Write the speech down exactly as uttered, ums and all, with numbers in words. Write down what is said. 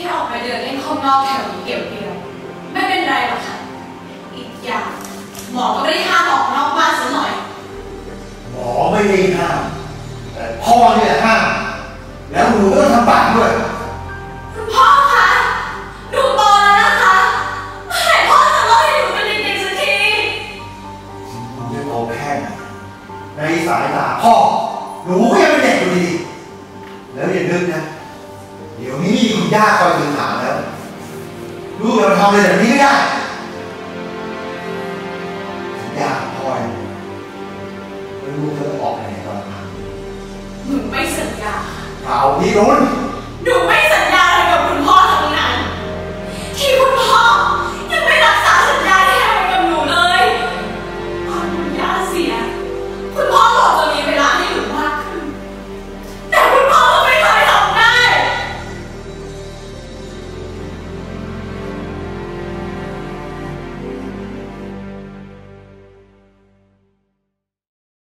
แค่ออกไปเดินเล่นข้างนอกแถวนี้เกี่ยวเดียวไม่เป็นไรหรอกค่ะอีกอย่างหมอก็ไม่ได้ห้ามออกนอกบ้านซะหน่อยหมอไม่ได้ห้ามแต่พ่อเนี่ยห้ามแล้วหนูก็ทำบาปด้วยคุณพ่อคะหนูโตแล้วนะคะให้พ่อจะเลิกให้หนูเป็นเด็กๆสักทีหนูจะโตแค่ไหนในสายตาพ่อหนูก็ยังเป็นเด็กอยู่ดีแล้วอย่านึกนะเดี๋ยวนี้มีคุณย่าคอยดึงหาแล้วลูกเราทำอะไรแบบนี้ไม่ได้คุณย่าพ่อไม่รู้จะออกไปไหนตอนนั้นหนูไม่สัญญาเปล่าพี่รุ้น